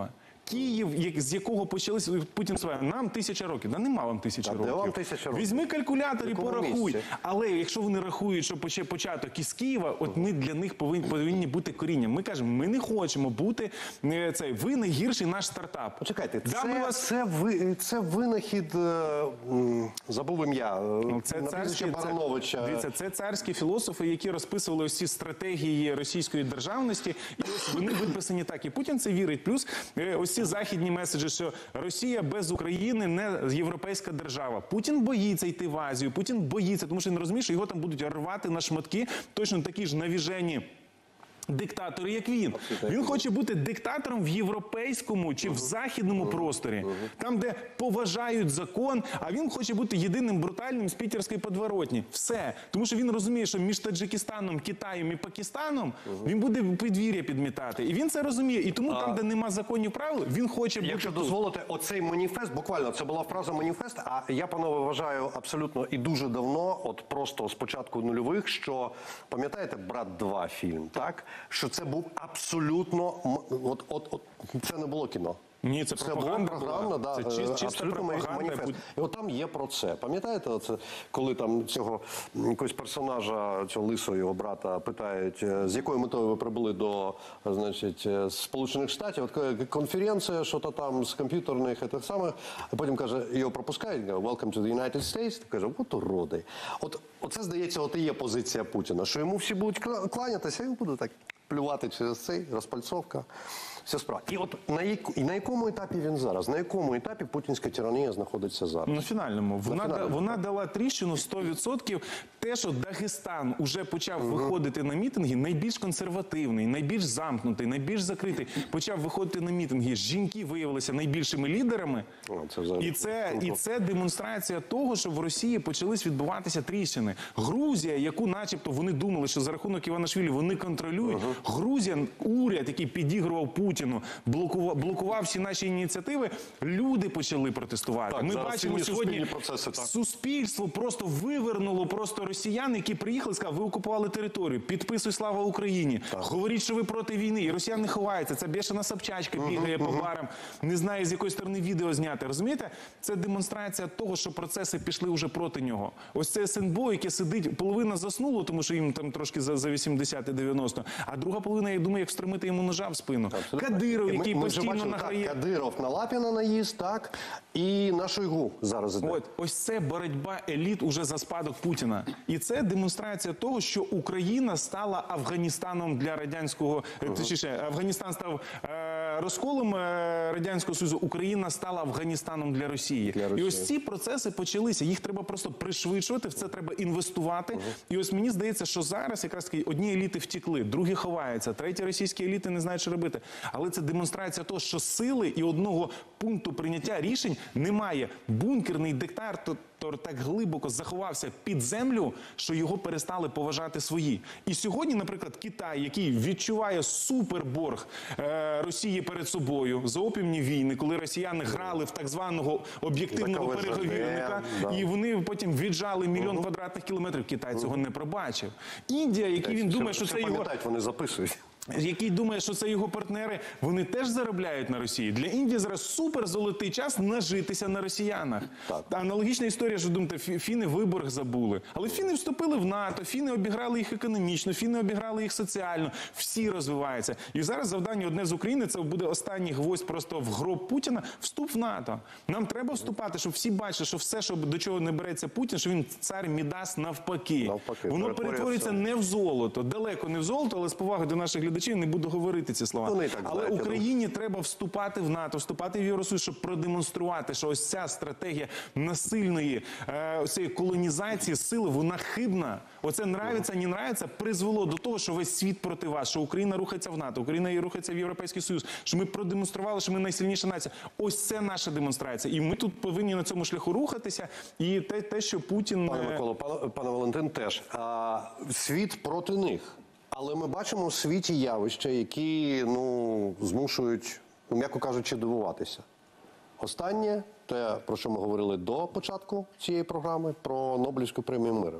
Київ, як- з якого почалися Путін своє, нам тисяча років. Да нема вам тисячі Та де років. вам тисяча років? Візьми калькулятор В і якому порахуй. місці? Але якщо вони рахують, що поче- початок із Києва, от ми для них повинні, повинні бути корінням. Ми кажемо, ми не хочемо бути е, цей, ви найгірший наш стартап. Почекайте, Да, це, ми вас... це, ви, це винахід, е, м, забув ім'я, е, Ну, це на царські, прізвище Барановича. це, дивіться, це царські філософи, які розписували ось ці стратегії російської державності, і ось вони виписані так. І Путін це вірить. Плюс е, ось ці західні меседжі, що Росія без України не європейська держава. Путін боїться йти в Азію, Путін боїться, тому що він розуміє, що його там будуть рвати на шматки, точно такі ж навіжені диктатори, як він. Він хоче бути диктатором в європейському чи в західному просторі, там, де поважають закон, а він хоче бути єдиним брутальним з пітерської подворотні. Все. Тому що він розуміє, що між Таджикистаном, Китаєм і Пакистаном він буде підвір'я підмітати. І він це розуміє. І тому там, де нема законів правил, він хоче бути Якщо тут. дозволите, оцей маніфест, буквально це була фраза маніфест, а я, панове, вважаю абсолютно і дуже давно, от просто з початку нульових, що, пам'ятаєте, «Брат два» фільм, так? Що це був абсолютно, м- от, от, от це не було кіно. Ні, це Це була пропаганда програмна, була. да, Це чис- чиста абсолютно пропаганда. маніфест. І от там є про це. Пам'ятаєте, оце, коли там цього м, якогось персонажа, цього лисого його брата, питають, е, з якою метою ви прибули до, е, значить, е, Сполучених Штатів, от каже, конференція, що-то там з комп'ютерних, і так саме, а потім каже, його пропускають, каже, welcome to the United States, каже, от уроди. От, оце, здається, от і є позиція Путіна, що йому всі будуть кла- кланятися, а він буде так плювати через цей, розпальцовка. Вся справа. І от на, яку, і на якому етапі він зараз? На якому етапі путінська тиранія знаходиться зараз? На фінальному. Вона, фінальному. да- вона дала тріщину сто відсотків. Те, що Дагестан уже почав виходити на мітинги, найбільш консервативний, найбільш замкнутий, найбільш закритий, почав виходити на мітинги. Жінки виявилися найбільшими лідерами. О, це взагалі І це, і круто. це демонстрація того, що в Росії почались відбуватися тріщини. Грузія, яку начебто вони думали, що за рахунок Іванашвілі вони контролюють. Грузія, уряд, який підігрував Путіну, блокував, блокував всі наші ініціативи, люди почали протестувати. Так, Ми зараз бачимо сильні сьогодні суспільні процеси, так. суспільство просто вивернуло просто росіян, які приїхали і сказали, ви окупували територію, підписуй слава Україні, говоріть, що ви проти війни. І росіяни не ховаються. Це бешена Собчачка бігає по барам, не знає, з якої сторони відео зняти. Розумієте? Це демонстрація того, що процеси пішли вже проти нього. Ось це СНБО, яке сидить, половина заснула, тому що їм там трошки за, за вісімдесят і дев'яносто, а друга половина, я думаю, як встромити йому ножа в спину. Кадиров, І який ми, ми вже постійно бачимо, награє. так, Кадиров на Лапіна наїзд, так, і на Шойгу зараз іде. От, ось це боротьба еліт уже за спадок Путіна. І це демонстрація того, що Україна стала Афганістаном для радянського, uh-huh. точніше, Афганістан став е, розколом е, Радянського Союзу, Україна стала Афганістаном для Росії. Для І Росії. ось ці процеси почалися, їх треба просто пришвидшувати, в це треба інвестувати. Uh-huh. І ось мені здається, що зараз якраз таки одні еліти втекли, другі ховаються, треті російські еліти не знають, що робити. Але це демонстрація того, що сили і одного пункту прийняття рішень немає. Бункерний диктатор так глибоко заховався під землю, що його перестали поважати свої. І сьогодні, наприклад, Китай, який відчуває суперборг е, Росії перед собою за опівні війни, коли росіяни грали в так званого об'єктивного За КВЖД, переговірника, да. і вони потім віджали мільйон квадратних кілометрів. Китай цього не пробачив. Індія, який він думає, що Все це його... пам'ятають, вони записують. який думає, що це його партнери, вони теж заробляють на Росії. Для Індії зараз супер золотий час нажитися на росіянах. Так. Аналогічна історія, що думаєте, фі- фіни виборг забули. Але фіни вступили в НАТО, фіни обіграли їх економічно, фіни обіграли їх соціально. Всі розвиваються. І зараз завдання одне з України, це буде останній гвоздь просто в гроб Путіна, вступ в НАТО. Нам треба вступати, щоб всі бачили, що все, що до чого не береться Путін, що він цар Мідас навпаки. Навпаки, Воно перетворює перетворюється все. не в золото, далеко не в золото, але з поваги до наших глядачів не буду говорити ці слова. Вони і так Але знають, я Україні треба вступати в НАТО, вступати в Євросоюз, щоб продемонструвати, що ось ця стратегія насильної е, ось цієї колонізації сили, вона хибна. Оце нравиться, не нравиться, призвело до того, що весь світ проти вас, що Україна рухається в НАТО, Україна рухається в Європейський Союз, що ми продемонстрували, що ми найсильніша нація. Ось це наша демонстрація. І ми тут повинні на цьому шляху рухатися. І те, те що Путін... Пане е, Миколо, пане, пане Валентин теж. А, світ проти них. Але ми бачимо у світі явища, які, ну, змушують, ну, м'яко кажучи, дивуватися. Останнє, те, про що ми говорили до початку цієї програми, про Нобелівську премію миру.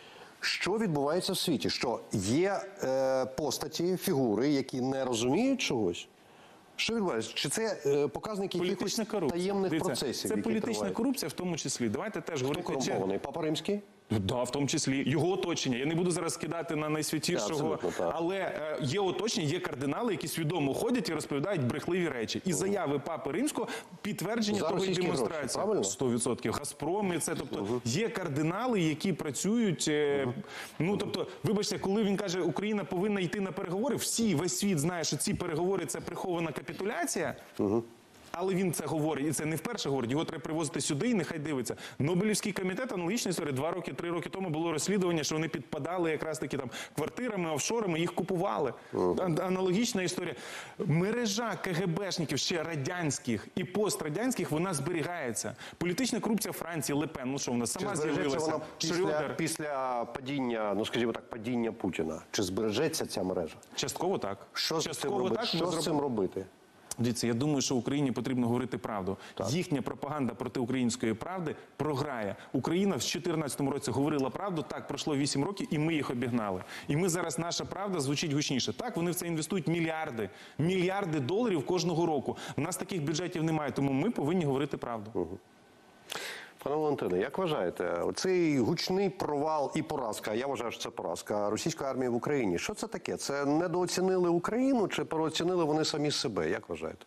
Що відбувається в світі? Що є е, постаті, фігури, які не розуміють чогось, Що відбувається? Чи це е, показник якихось Політична корупція. таємних Дивіться, процесів? Це які політична тривають? корупція в тому числі. Давайте теж Хто говорити. чи- корумпований? Папа Римський? Да, в тому числі його оточення. Я не буду зараз кидати на Так, найсвятішого, абсолютно, так. але е, є оточення, є кардинали, які свідомо ходять і розповідають брехливі речі. І заяви Папи Римського підтвердження За того і російські гроші, демонстрація. правильно? сто відсотків. Газпром і це, тобто є кардинали, які працюють. е, Ну тобто, вибачте, коли він каже, Україна повинна йти на переговори, всі весь світ знає, що ці переговори це прихована капітуляція. Але він це говорить, і це не вперше говорить. Його треба привозити сюди і нехай дивиться. Нобелівський комітет, аналогічна історія. Два роки, три роки тому було розслідування, що вони підпадали якраз таки там квартирами, офшорами, їх купували. Ан- Аналогічна історія. Мережа КГБшників ще радянських і пострадянських, вона зберігається. Політична корупція Франції, Ле Пен, ну що вона Чи сама збережеться з'явилася. вона після, Шрёдер. після падіння, ну скажімо так, падіння Путіна? Чи збережеться ця мережа? Частково так. Що з цим Частково робити? так. Що Ми з зроб- цим робити? Дивіться, я думаю, що Україні потрібно говорити правду. Їхня пропаганда проти української правди програє. Україна в дві тисячі чотирнадцятому році говорила правду, так, пройшло вісім років, і ми їх обігнали. І ми зараз, наша правда звучить гучніше. Так, вони в це інвестують мільярди, мільярди доларів кожного року. У нас таких бюджетів немає, тому ми повинні говорити правду. Пане Валентине, як вважаєте, оцей гучний провал і поразка, я вважаю, що це поразка російської армії в Україні, що це таке? Це недооцінили Україну чи переоцінили вони самі себе? Як вважаєте?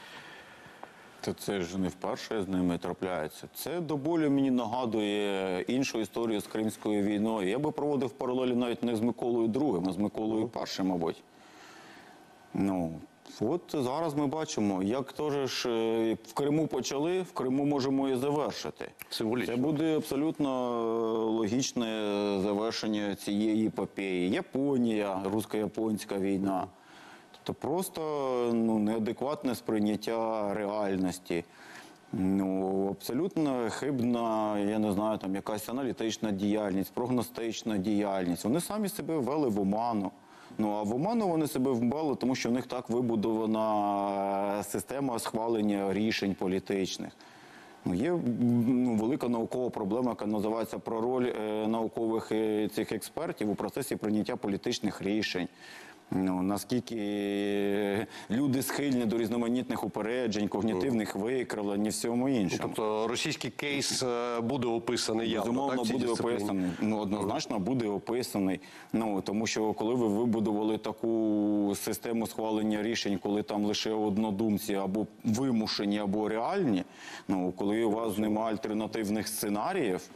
Та це ж не вперше з ними трапляється. Це до болю мені нагадує іншу історію з Кримською війною. Я би проводив паралелі навіть не з Миколою другим, а з Миколою першим, мабуть. Ну, от зараз ми бачимо, як теж ж е, в Криму почали, в Криму можемо і завершити. Символічно. Це буде абсолютно логічне завершення цієї епопеї. Японія, русько-японська війна. Тобто просто ну, неадекватне сприйняття реальності. Ну, абсолютно хибна, я не знаю, там якась аналітична діяльність, прогностична діяльність. Вони самі себе ввели в оману. Ну, а в оману вони себе ввели, тому що в них так вибудована система схвалення рішень політичних. Ну, є ну, велика наукова проблема, яка називається про роль е, наукових е, цих експертів у процесі прийняття політичних рішень. Ну, наскільки е, люди схильні до різноманітних упереджень, когнітивних викривлень і всьому іншому. Тобто російський кейс е, буде описаний явно, Безумовно, так, в цій буде дисципліні? описаний. Ну, однозначно буде описаний. Ну, тому що коли ви вибудували таку систему схвалення рішень, коли там лише однодумці або вимушені, або реальні, ну, коли у вас немає альтернативних сценаріїв,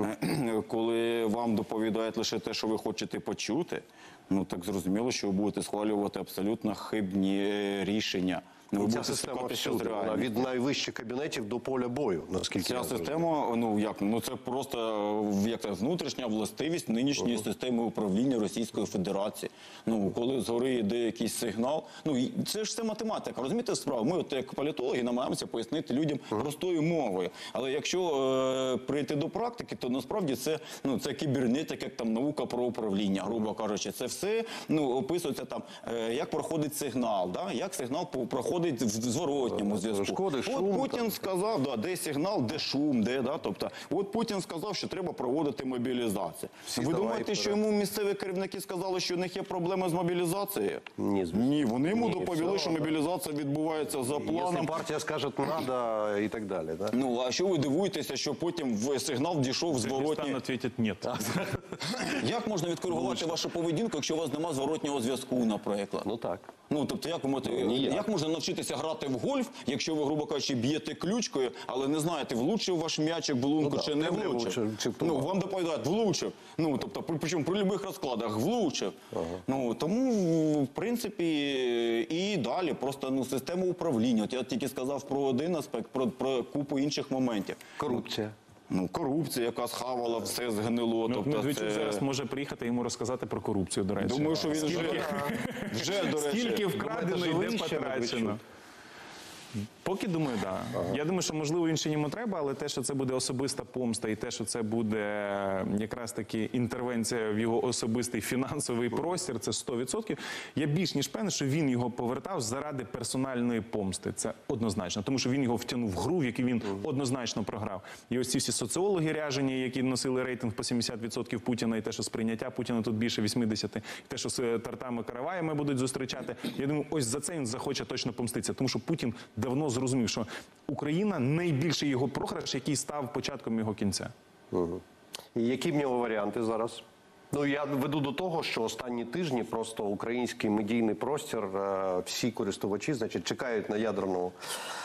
коли вам доповідають лише те, що ви хочете почути, ну, так зрозуміло, що ви будете схвалювати абсолютно хибні рішення. Ну, ви Ця будете система стикатися з всюди, вона реальністю. від найвищих кабінетів до поля бою, наскільки Ця я зрозумів. система, ну як, ну це просто як це, внутрішня властивість нинішньої системи управління Російської Федерації. Ну, коли згори йде якийсь сигнал, ну і це ж все математика, розумієте справу? Ми от як політологи намагаємося пояснити людям простою мовою. Але якщо е, прийти до практики, то насправді це, ну, це кібернетика, як там наука про управління, грубо кажучи. Це все, ну, описується там, е, як проходить сигнал, да? Як сигнал по- проходить в зворотньому зв'язку. Шкоди, шум, От Путін сказав, да, де сигнал, де шум, де, да, тобто, от Путін сказав, що треба проводити мобілізацію. Всі Ви давай думаєте, що вперед. йому місцеві керівники сказали, що у них є проблеми з мобілізацією? Ні, звісно. Ні, вони йому Ні, доповіли, все що одно. мобілізація відбувається за Якщо планом. партія скаже «надо» і так далі, так? Ну, а що ви дивуєтеся, що потім в сигнал дійшов в зворотній? Дагестан ответит нет. Як можна відкоригувати вашу поведінку, якщо у вас немає зворотнього зв'язку, наприклад? Ну так. Ну, тобто, як ви можете, ніяк. як можна навчитися грати в гольф, якщо ви, грубо кажучи, б'єте ключкою, але не знаєте, влучив ваш м'ячик в лунку Ну, чи да, не не влучив? влучив, чи хто? Ну, вам доповідають, влучив. Ну, тобто, при- причому при будь-яких розкладах влучив. Ну, тому, в принципі, і далі просто ну, система управління. От я тільки сказав про один аспект, про, про купу інших моментів. Корупція. Ну, корупція, яка схавала все згнило. Ну, тобто, Медведчук це... зараз може приїхати йому розказати про корупцію, до речі. Думаю, що він вже, вже, до речі. Скільки Думаєте, вкрадено і живий де ще потрачено. Медведчук? Поки думаю, так. Да. Ага. Я думаю, що можливо інше йому треба, але те, що це буде особиста помста, і те, що це буде якраз таки інтервенція в його особистий фінансовий простір, це сто відсотків. Я більш ніж певний, що він його повертав заради персональної помсти. Це однозначно, тому що він його втягнув в гру, в якій він однозначно програв. І ось ці всі соціологи ряжені, які носили рейтинг по сімдесят відсотків Путіна, і те, що сприйняття Путіна тут більше вісімдесят відсотків, і те, що з тортами караваями будуть зустрічати. Я думаю, ось за це він захоче точно помститися, тому що Путін давно зрозумів, що Україна найбільший його програш, який став початком його кінця. Угу. І які в нього варіанти зараз? Ну, я веду до того, що останні тижні просто український медійний простір, всі користувачі, значить, чекають на ядерну,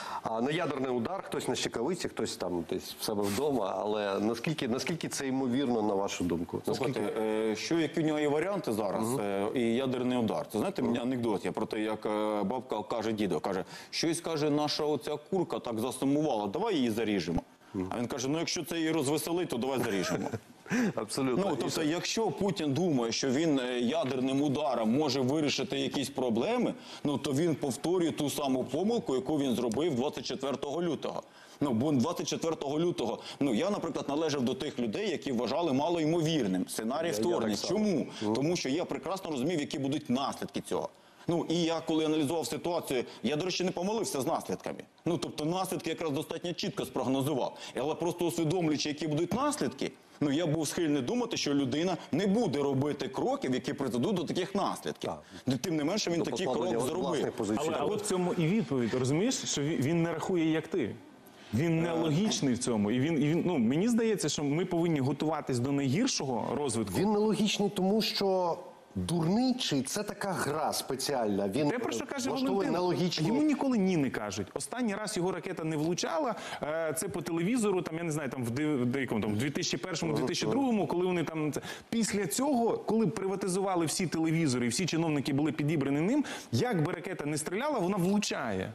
на ядерний удар, хтось на щекавиці, хтось там десь в себе вдома, але наскільки, наскільки це ймовірно, на вашу думку? Слухайте, наскільки... що, які в нього є варіанти зараз, угу. і ядерний удар. Це, знаєте, мені анекдот є про те, як бабка каже дідо, каже, щось, каже, наша оця курка так засумувала, давай її заріжемо. Угу. А він каже, ну якщо це її розвеселить, то давай заріжемо. Абсолютно. Ну, тобто, якщо Путін думає, що він ядерним ударом може вирішити якісь проблеми, ну, то він повторює ту саму помилку, яку він зробив двадцять четвертого лютого. Ну, бо двадцять четвертого лютого, ну, я, наприклад, належав до тих людей, які вважали малоймовірним сценарій вторгнення. Чому? Mm. Тому що я прекрасно розумів, які будуть наслідки цього. Ну, і я, коли аналізував ситуацію, я, до речі, не помилився з наслідками. Ну, тобто, наслідки якраз достатньо чітко спрогнозував. Але просто усвідомлюючи, які будуть наслідки, ну, я був схильний думати, що людина не буде робити кроків, які призведуть до таких наслідків. Так. Тим не менше, він такий крок зробив. Але, але в цьому і відповідь, розумієш, що він не рахує, як ти. Він нелогічний в цьому. І він, і він, ну, мені здається, що ми повинні готуватись до найгіршого розвитку. Він нелогічний, тому що дурний, чи це така гра спеціальна? Він те, про що каже Валентин, нелогічні... йому ніколи ні не кажуть. Останній раз його ракета не влучала, це по телевізору, там, я не знаю, там, в, в, там, в дві тисячі першому - дві тисячі другому, коли вони там... Після цього, коли приватизували всі телевізори, і всі чиновники були підібрані ним, як би ракета не стріляла, вона влучає.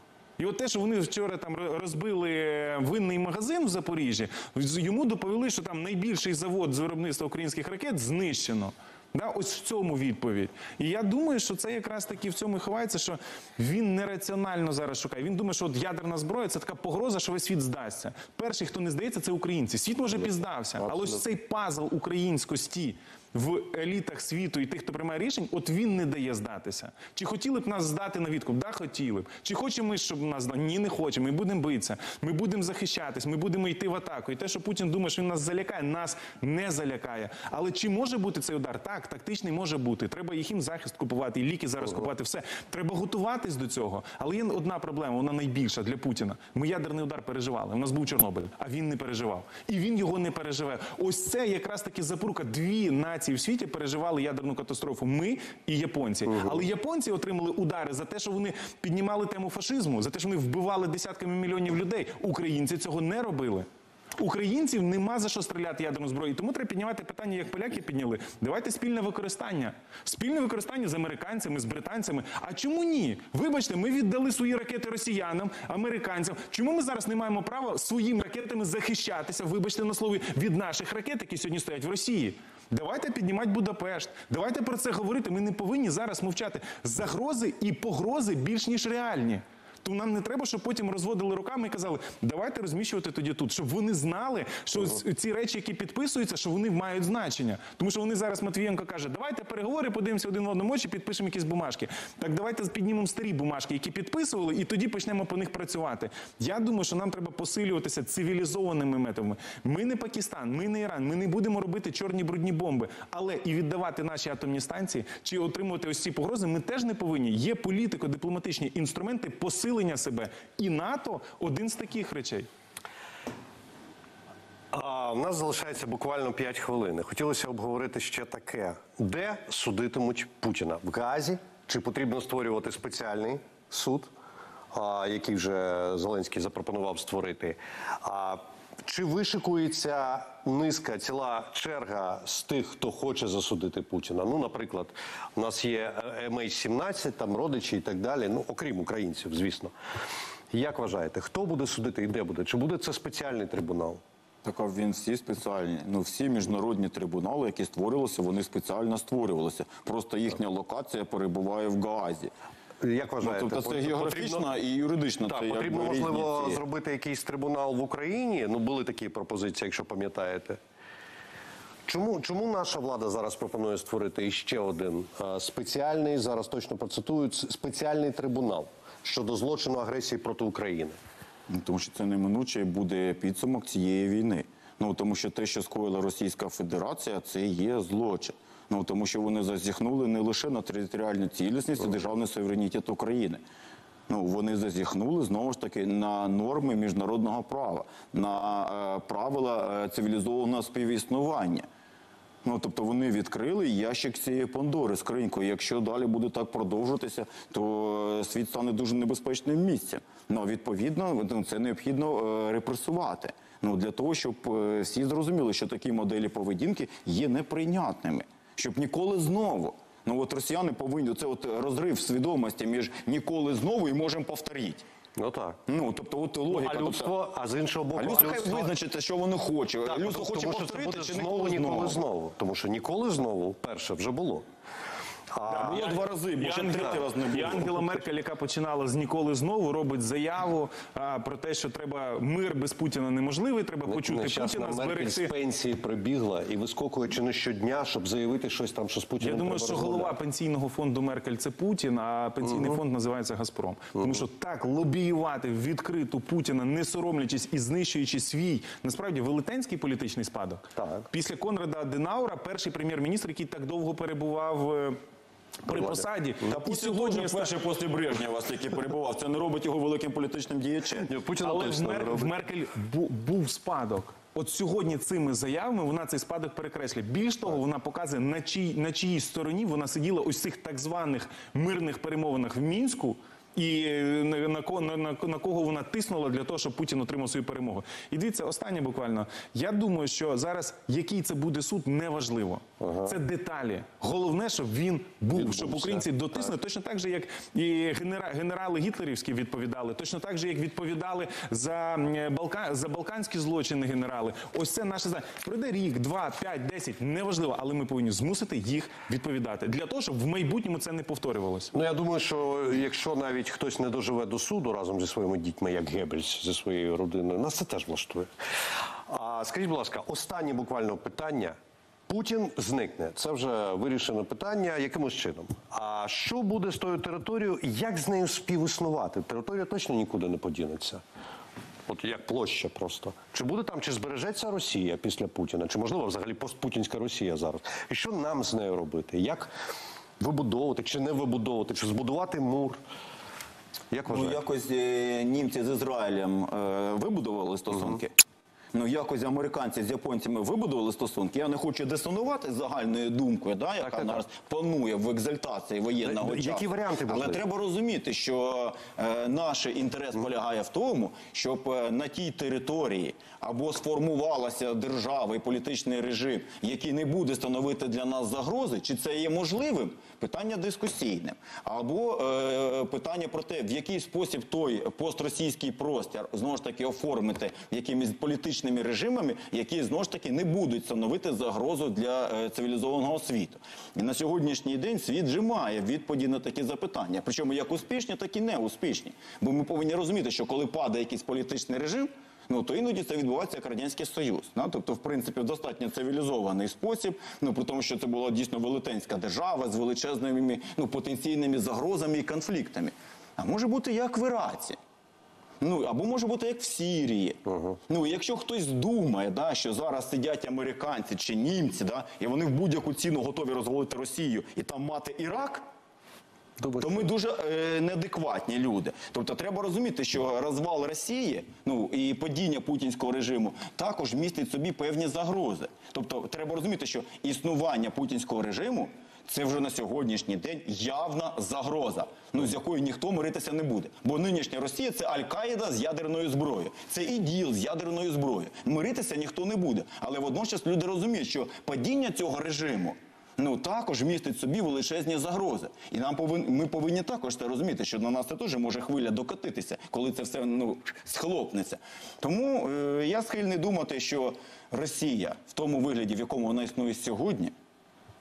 І от те, що вони вчора там розбили винний магазин в Запоріжжі, йому доповіли, що там найбільший завод з виробництва українських ракет знищено. Да, ось в цьому відповідь. І я думаю, що це якраз таки в цьому і ховається, що він нераціонально зараз шукає. Він думає, що от ядерна зброя – це така погроза, що весь світ здасться. Перший, хто не здається, це українці. Світ, може, піздався, але ось цей пазл українськості в елітах світу і тих, хто приймає рішень, от він не дає здатися. Чи хотіли б нас здати на відкуп? Да, хотіли б. Чи хочемо ми, щоб нас здали? Ні, не хочемо. Ми будемо битися, ми будемо захищатись, ми будемо йти в атаку. І те, що Путін думає, що він нас залякає, нас не залякає. Але чи може бути цей удар? Так, тактичний може бути. Треба і хімзахист купувати, і ліки зараз купувати, все. Треба готуватись до цього. Але є одна проблема, вона найбільша для Путіна. Ми ядерний удар переживали. У нас був Чорнобиль, а він не переживав. І він його не переживе. Ось це якраз таки запорука. Дві нації в світі переживали ядерну катастрофу. Ми і японці. Угу. Але японці отримали удари за те, що вони піднімали тему фашизму, за те, що вони вбивали десятками мільйонів людей. Українці цього не робили. Українців нема за що стріляти ядерну зброю. Тому треба піднімати питання, як поляки підняли. Давайте спільне використання. Спільне використання з американцями, з британцями. А чому ні? Вибачте, ми віддали свої ракети росіянам, американцям. Чому ми зараз не маємо права своїми ракетами захищатися, вибачте на слові, від наших ракет, які сьогодні стоять в Росії? Давайте піднімати Будапешт. Давайте про це говорити. Ми не повинні зараз мовчати. Загрози і погрози більш ніж реальні. То нам не треба, щоб потім розводили руками і казали, давайте розміщувати тоді тут, щоб вони знали, що ці речі, які підписуються, що вони мають значення. Тому що вони зараз, Матвієнко каже, давайте переговори, подивимося один в одному очі, підпишемо якісь бумажки. Так давайте піднімемо старі бумажки, які підписували, і тоді почнемо по них працювати. Я думаю, що нам треба посилюватися цивілізованими методами. Ми не Пакистан, ми не Іран, ми не будемо робити чорні брудні бомби, але і віддавати наші атомні станції, чи отримувати ось ці погрози, ми теж не повинні. Є політико-дипломатичні інструменти посилення себе. І НАТО – один з таких речей. А, у нас залишається буквально п'ять хвилин. Хотілося обговорити ще таке. Де судитимуть Путіна? В Гаазі? Чи потрібно створювати спеціальний суд, а, який вже Зеленський запропонував створити? А, чи вишикується низка, ціла черга з тих, хто хоче засудити Путіна? Ну, наприклад, у нас є ем ейч сімнадцять, там родичі і так далі, ну, окрім українців, звісно. Як вважаєте, хто буде судити і де буде? Чи буде це спеціальний трибунал? Так, а він всі спеціальні. Ну, всі міжнародні трибунали, які створювалися, вони спеціально створювалися. Просто їхня локація перебуває в Гаазі. Як вважаєте? Ну, тобто це потрібно- географічна і юридична. Так, це потрібно, якби різні можливо, ці- зробити якийсь трибунал в Україні. Ну, були такі пропозиції, якщо пам'ятаєте. Чому, чому наша влада зараз пропонує створити іще один е, спеціальний, зараз точно процитую, спеціальний трибунал щодо злочину агресії проти України? Ну, тому що це неминуче буде підсумок цієї війни. Ну, тому що те, що скоїла Російська Федерація, це є злочин. Ну, тому що вони зазіхнули не лише на територіальну цілісність і державний суверенітет України. Ну, вони зазіхнули, знову ж таки, на норми міжнародного права, на е, правила е, цивілізованого співіснування. Ну, тобто вони відкрили ящик цієї Пандори, скриньку. І якщо далі буде так продовжуватися, то світ стане дуже небезпечним місцем. Ну, відповідно, це необхідно е, репресувати. Ну, для того, щоб е, всі зрозуміли, що такі моделі поведінки є неприйнятними. Щоб ніколи знову. Ну, от росіяни повинні, це от розрив свідомості між ніколи знову і можемо повторити. Ну так. Ну, тобто, от логіка. А людство, а з іншого боку, А людство хай визначиться, що воно хоче. Так, Людство тому, хоче тому що це повторити буде чи знову, ніколи ніколи знову. знову. Тому що ніколи знову, перше, вже було. А, Було два рази, бо ще третій раз не І було. Ангела Меркель, яка починала з ніколи знову, робить заяву а, про те, що треба мир без Путіна неможливий, треба почути нещасна Путіна, Меркель з зберегти. пенсії прибігла і вискокує чи не щодня, щоб заявити щось там, що з Путіним Я думаю, треба що розмовляти. голова пенсійного фонду Меркель – це Путін, а пенсійний фонд називається «Газпром». Тому що так лобіювати відкриту Путіна, не соромлячись і знищуючи свій, насправді, велетенський політичний спадок. Так. Після Конрада Аденаура, перший прем'єр-міністр, який так довго перебував е, при посаді. Та І Путін сьогодні теж перший після Брежнєва стільки перебував. Це не робить його великим політичним діячем. Ні, Путіна Але в, точно не Мер... робить. в Меркель бу... був спадок. От сьогодні цими заявами вона цей спадок перекреслює. Більш того, вона показує, на, чий... на чиїй стороні вона сиділа ось цих так званих мирних перемовинах в Мінську, і на, на, ко- на, на, на кого вона тиснула для того, щоб Путін отримав свою перемогу. І дивіться, останнє буквально. Я думаю, що зараз який це буде суд, неважливо. Це деталі. Головне, щоб він був, Відбувся. щоб українці дотиснули. Точно так же, як і генера... генерали гітлерівські відповідали. Точно так же, як відповідали за, м, Балка... за балканські злочини генерали. Ось це наше знання. Пройде рік, два, п'ять, десять, неважливо. Але ми повинні змусити їх відповідати. Для того, щоб в майбутньому це не повторювалося. Ну, я думаю, що якщо навіть хтось не доживе до суду разом зі своїми дітьми, як Геббельс зі своєю родиною, нас це теж влаштує. А скажіть, будь ласка, останнє буквально питання. Путін зникне. Це вже вирішено питання. Якимось чином? А що буде з тою територією? Як з нею співіснувати? Територія точно нікуди не подінеться. От як площа просто. Чи буде там, чи збережеться Росія після Путіна? Чи, можливо, взагалі постпутінська Росія зараз? І що нам з нею робити? Як вибудовувати, чи не вибудовувати, чи збудувати мур? Як Ну, вважаєте? якось е, німці з Ізраїлем е, вибудували стосунки. Ну, якось американці з японцями вибудували стосунки. Я не хочу дисонувати загальною думкою, да, яка так, так. зараз панує в екзальтації воєнного Які часу. варіанти Але можливі? треба розуміти, що е, наш інтерес полягає в тому, щоб е, на тій території або сформувалася держава і політичний режим, який не буде становити для нас загрози, чи це є можливим, питання дискусійне. Або е, питання про те, в який спосіб той постросійський простір знову ж таки оформити якимись політичними режимами, які знову ж таки не будуть становити загрозу для е, цивілізованого світу. І на сьогоднішній день світ вже має відповіді на такі запитання. Причому як успішні, так і неуспішні. Бо ми повинні розуміти, що коли падає якийсь політичний режим, ну, то іноді це відбувається як Радянський Союз. Да? Тобто, в принципі, в достатньо цивілізований спосіб, ну, при тому, що це була дійсно велетенська держава з величезними ну, потенційними загрозами і конфліктами. А може бути як в Іраці. Ну, або може бути як в Сирії. Uh-huh. Ну, якщо хтось думає, да, що зараз сидять американці чи німці, да, і вони в будь-яку ціну готові розвалити Росію і там мати Ірак, Думаю, то ми дуже е, неадекватні люди. Тобто треба розуміти, що розвал Росії, ну і падіння путінського режиму також містить собі певні загрози. Тобто треба розуміти, що існування путінського режиму це вже на сьогоднішній день явна загроза, ну з якою ніхто миритися не буде. Бо нинішня Росія – це Аль-Каїда з ядерною зброєю, це ІДІЛ з ядерною зброєю. Миритися ніхто не буде. Але водночас люди розуміють, що падіння цього режиму ну, також містить собі величезні загрози. І нам повин... ми повинні також це розуміти, що на нас це теж може хвиля докотитися, коли це все ну, схлопнеться. Тому е, я схильний думати, що Росія в тому вигляді, в якому вона існує сьогодні,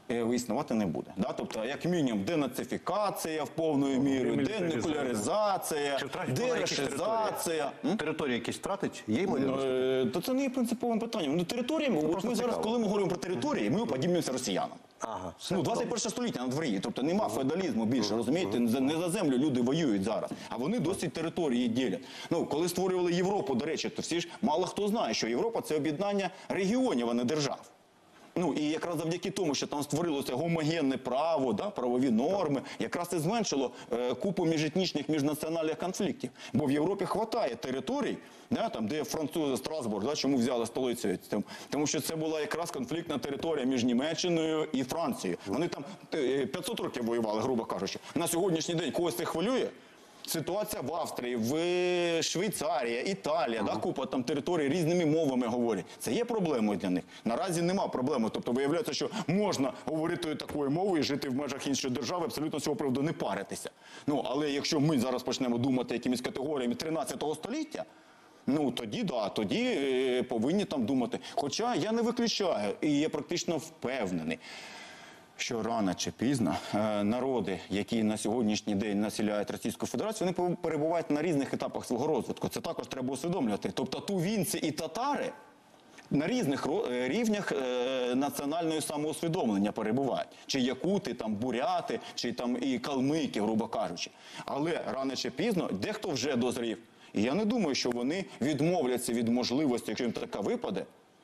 е, існувати не буде. Да? Тобто, як мінімум, денацифікація в повною мірою, денуклеаризація, Чи втратить вона якісь дерешизація. М? Території якісь втратить? Є ймовірність? Е, То це не є принциповим питанням. Ну, території, от просто ми зараз, цікаво. коли ми говоримо про території, ми уподібнюємося росіянам. Ага, все Ну, двадцять перше століття на дворі, тобто нема феодалізму більше, розумієте? Не за землю люди воюють зараз, а вони досить території ділять. Ну, коли створювали Європу, до речі, то всі ж мало хто знає, що Європа – це об'єднання регіонів, а не держав. Ну, і якраз завдяки тому, що там створилося гомогенне право, да, правові норми, якраз це зменшило е, купу міжетнічних, міжнаціональних конфліктів. Бо в Європі хватає територій, да, там, де французи, Страсбург, да, чому взяли столицю? Там, тому що це була якраз конфліктна територія між Німеччиною і Францією. Вони там е, п'ятсот років воювали, грубо кажучи. На сьогоднішній день когось це хвилює? Ситуація в Австрії, в Швейцарії, Італія, да, купа там територій різними мовами говорять. Це є проблемою для них. Наразі нема проблеми. Тобто виявляється, що можна говорити такою мовою і жити в межах іншої держави, абсолютно з цього приводу не паритися. Ну, але якщо ми зараз почнемо думати якимись категоріями тринадцятого століття, ну, тоді, да, тоді е, повинні там думати. Хоча я не виключаю і я практично впевнений, що рано чи пізно е, народи, які на сьогоднішній день населяють Російську Федерацію, вони перебувають на різних етапах свого розвитку. Це також треба усвідомлювати. Тобто тувінці і татари на різних ро- е, рівнях е, національного самоусвідомлення перебувають. Чи якути, там, буряти, чи там і калмики, грубо кажучи. Але рано чи пізно дехто вже дозрів. І я не думаю, що вони відмовляться від можливості, якщо їм така випаде,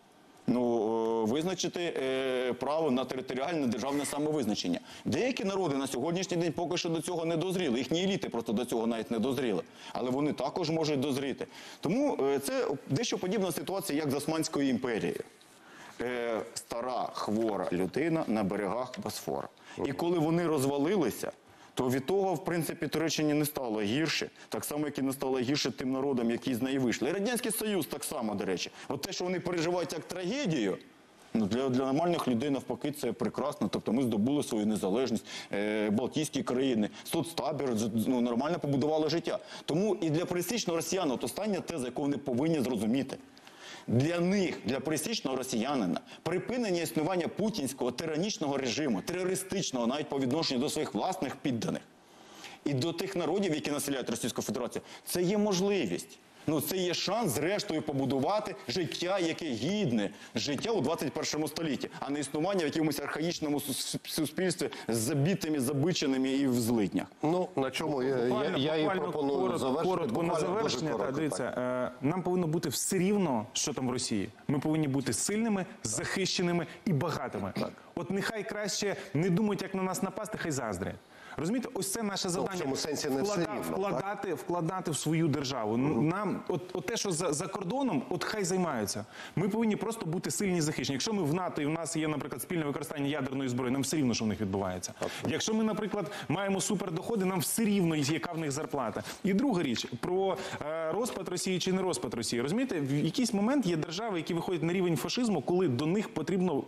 ну, визначити е, право на територіальне державне самовизначення. Деякі народи на сьогоднішній день поки що до цього не дозріли. Їхні еліти просто до цього навіть не дозріли. Але вони також можуть дозріти. Тому е, це дещо подібна ситуація, як з Османською імперією. Е, стара, хвора людина на берегах Босфора. І коли вони розвалилися, то від того, в принципі, Туреччині не стало гірше, так само, як і не стало гірше тим народам, які з неї вийшли. І Радянський Союз так само, до речі. От те, що вони переживають як трагедію, ну, для, для нормальних людей, навпаки, це прекрасно. Тобто ми здобули свою незалежність, е, Балтійські країни, соцтабір, ну, нормально побудували життя. Тому і для пересічного росіяна, от остання теза, яку вони повинні зрозуміти. Для них, для пересічного росіянина, припинення існування путінського тиранічного режиму, терористичного навіть по відношенню до своїх власних підданих і до тих народів, які населяють Російську Федерацію, це є можливість. Ну, це є шанс, зрештою, побудувати життя, яке гідне життя у двадцять першому столітті, а не існування в якомусь архаїчному суспільстві з забитими, забиченими і в злитнях. Ну, на чому я, я, я і буквально пропоную коротко, завершити. коротко на Буквально дуже завершення. Та, коротко, дивіться, так. е, нам повинно бути все рівно, що там в Росії. Ми повинні бути сильними, захищеними і багатими. От нехай краще не думають, як на нас напасти, хай заздрять. Розумієте, ось це наше завдання. в цьому сенсі не Вклада- все рівно, вкладати, вкладати в свою державу. Нам, от, от те, що за, за кордоном, от хай займаються. Ми повинні просто бути сильні і захищені. Якщо ми в НАТО і в нас є, наприклад, спільне використання ядерної зброї, нам все рівно, що в них відбувається. Якщо ми, наприклад, маємо супердоходи, нам все рівно, яка в них зарплата. І друга річ, про е, розпад Росії чи не розпад Росії. Розумієте, в якийсь момент є держави, які виходять на рівень фашизму, коли до них потрібно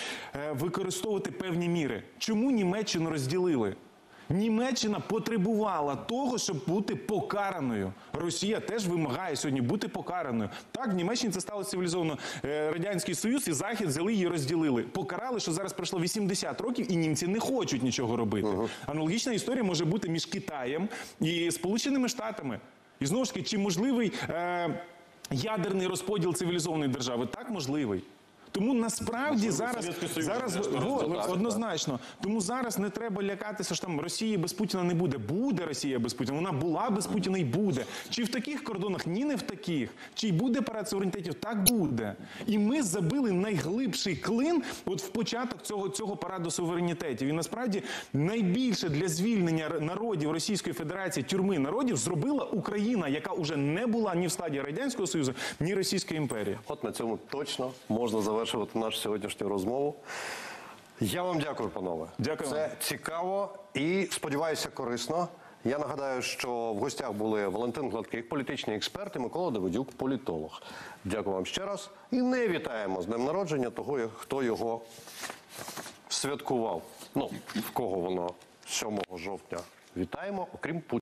е, використовувати певні міри. Чому Німеччину розділили? Німеччина потребувала того, щоб бути покараною. Росія теж вимагає сьогодні бути покараною. Так, в Німеччині це стало цивілізовано. Е, Радянський Союз і Захід взяли її, розділили. Покарали, що зараз пройшло вісімдесят років, і німці не хочуть нічого робити. Uh-huh. Аналогічна історія може бути між Китаєм і Сполученими Штатами. І знову ж таки, чи можливий е, ядерний розподіл цивілізованої держави? Так, можливий. Тому насправді зараз, зараз о, однозначно. Тому зараз не треба лякатися, що там Росії без Путіна не буде. Буде Росія без Путіна. Вона була без Путіна і буде. Чи в таких кордонах? Ні, не в таких. Чи й буде парад суверенітетів? Так буде. І ми забили найглибший клин от в початок цього, цього параду суверенітетів. І насправді найбільше для звільнення народів Російської Федерації, тюрми народів, зробила Україна, яка вже не була ні в стадії Радянського Союзу, ні Російської імперії. От на цьому точно можна завершувати нашу сьогоднішню розмову. Я вам дякую, панове. Дякую. Це цікаво і, сподіваюся, корисно. Я нагадаю, що в гостях були Валентин Гладких, політичний експерт, і Микола Давидюк, політолог. Дякую вам ще раз. І не вітаємо з днем народження того, хто його святкував. Ну, в кого воно сьомого жовтня. Вітаємо, окрім Путіна.